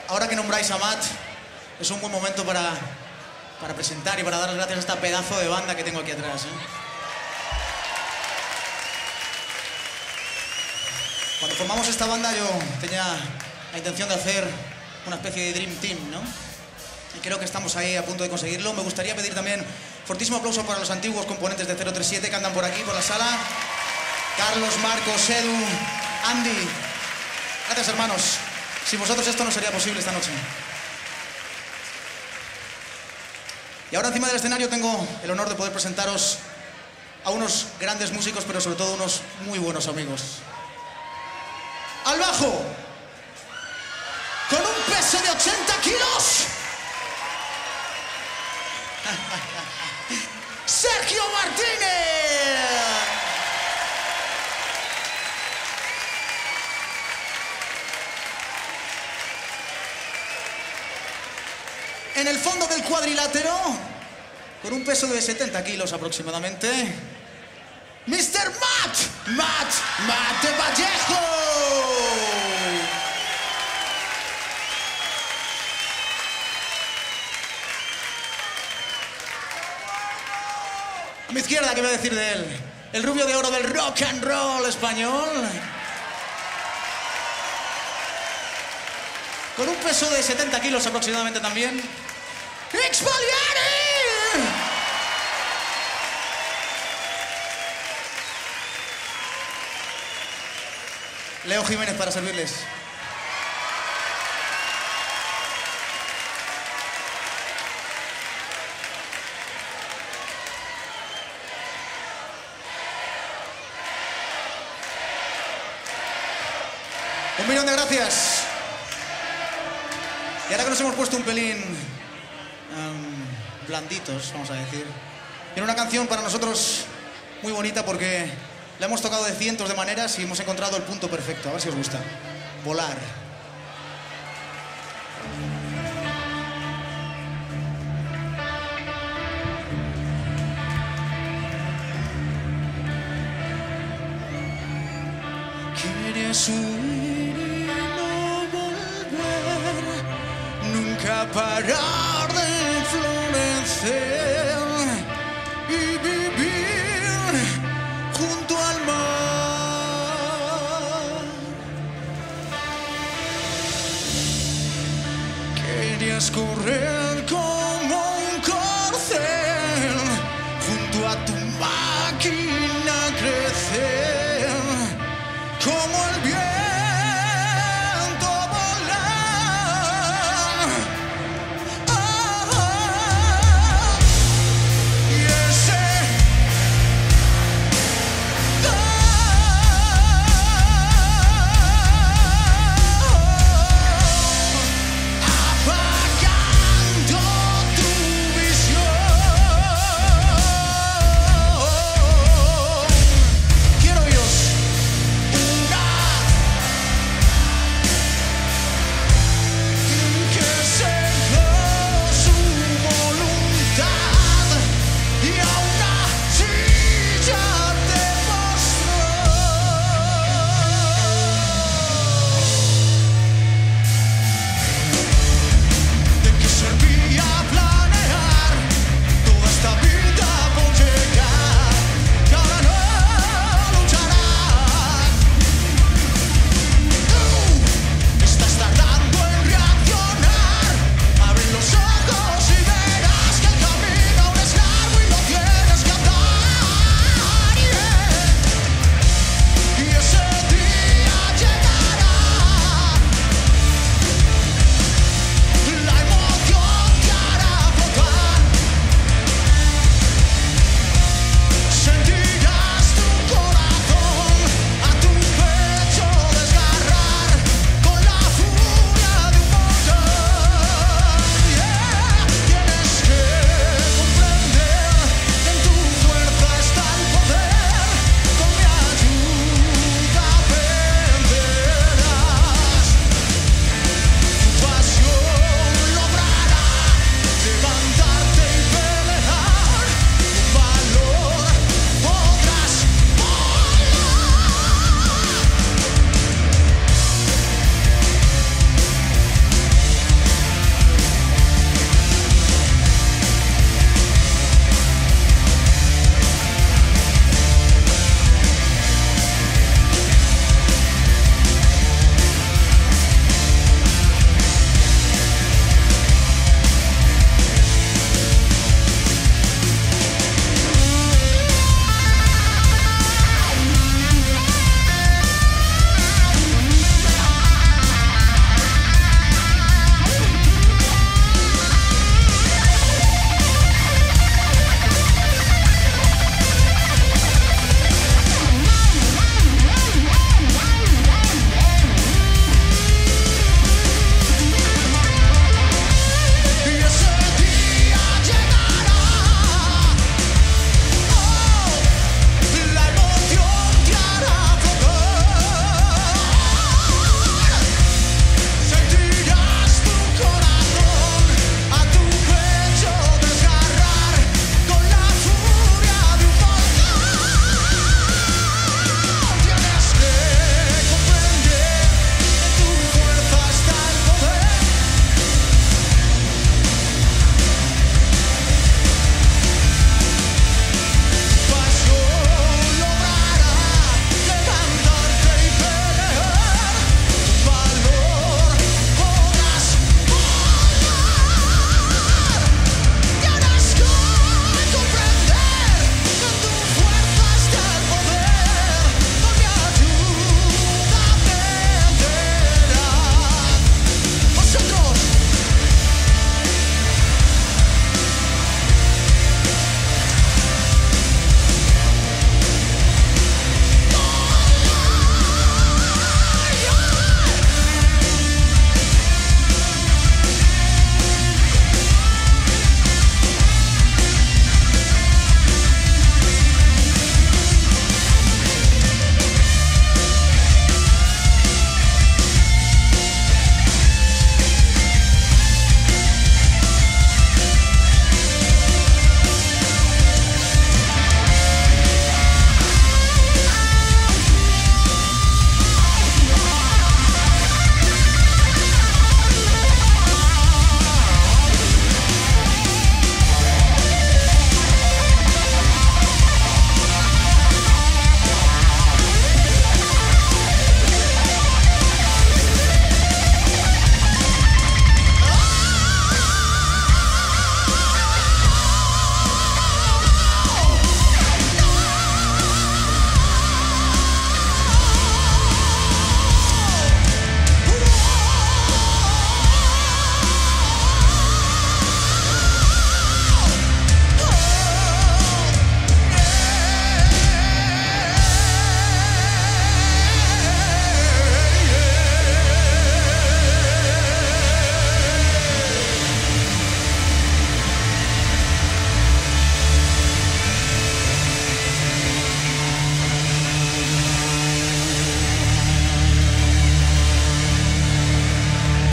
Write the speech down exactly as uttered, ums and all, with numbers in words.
ahora que nombráis a Matt, es un buen momento para, para presentar y para dar las gracias a esta pedazo de banda que tengo aquí atrás, ¿eh? Cuando formamos esta banda yo tenía la intención de hacer una especie de Dream Team, ¿no? Y creo que estamos ahí a punto de conseguirlo. Me gustaría pedir también fortísimo aplauso para los antiguos componentes de cero tres siete que andan por aquí, por la sala. Carlos, Marcos, Edu, Andy. Gracias, hermanos. Sin vosotros esto no sería posible esta noche. Y ahora encima del escenario tengo el honor de poder presentaros a unos grandes músicos, pero sobre todo unos muy buenos amigos. Al bajo, con un peso de ochenta kilos, Sergio Martínez. En el fondo del cuadrilátero, con un peso de setenta kilos aproximadamente, mister Matt, Matt, Matt de Vallejo. A mi izquierda, ¿qué voy a decir de él? El rubio de oro del rock and roll español. Con un peso de setenta kilos aproximadamente también. ¡Expoliari! Leo Jiménez para servirles. Un millón de gracias. Y ahora que nos hemos puesto un pelín um, blanditos, vamos a decir, viene una canción para nosotros muy bonita porque la hemos tocado de cientos de maneras y hemos encontrado el punto perfecto. A ver si os gusta. Volar. Quieres huir y no volver, nunca parar de florecer y vivir junto al mar. Querías correr con